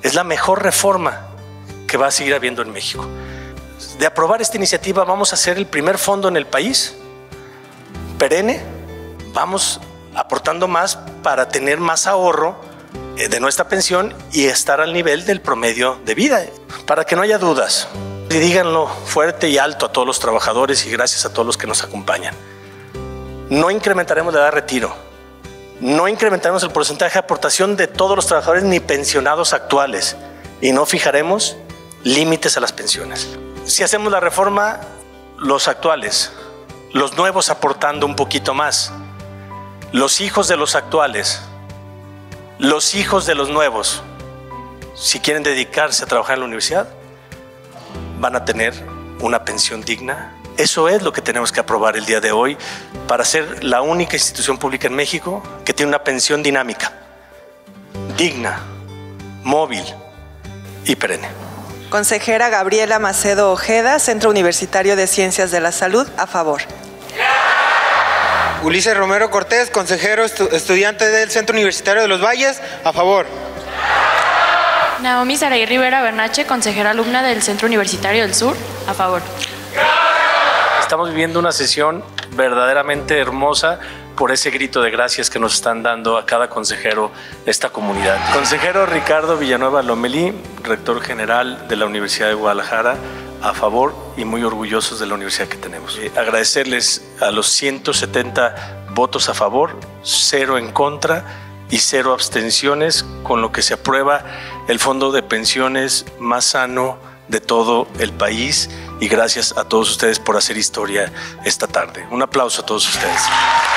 Es la mejor reforma que va a seguir habiendo en México. De aprobar esta iniciativa vamos a hacer el primer fondo en el país, perenne. Vamos aportando más para tener más ahorro de nuestra pensión y estar al nivel del promedio de vida. Para que no haya dudas, y díganlo fuerte y alto a todos los trabajadores y gracias a todos los que nos acompañan. No incrementaremos la edad de retiro, no incrementaremos el porcentaje de aportación de todos los trabajadores ni pensionados actuales y no fijaremos límites a las pensiones. Si hacemos la reforma, los actuales, los nuevos aportando un poquito más, los hijos de los actuales, los hijos de los nuevos, si quieren dedicarse a trabajar en la universidad, van a tener una pensión digna. Eso es lo que tenemos que aprobar el día de hoy para ser la única institución pública en México que tiene una pensión dinámica, digna, móvil y perenne. Consejera Gabriela Macedo Ojeda, Centro Universitario de Ciencias de la Salud, a favor. Ulises Romero Cortés, consejero estudiante del Centro Universitario de los Valles, a favor. Naomi Saraí Rivera Bernache, consejera alumna del Centro Universitario del Sur, a favor. Estamos viviendo una sesión verdaderamente hermosa por ese grito de gracias que nos están dando a cada consejero de esta comunidad. Consejero Ricardo Villanueva Lomelí, rector general de la Universidad de Guadalajara, a favor y muy orgullosos de la universidad que tenemos. Agradecerles a los 170 votos a favor, 0 en contra y 0 abstenciones, con lo que se aprueba el fondo de pensiones más sano de todo el país y gracias a todos ustedes por hacer historia esta tarde. Un aplauso a todos ustedes.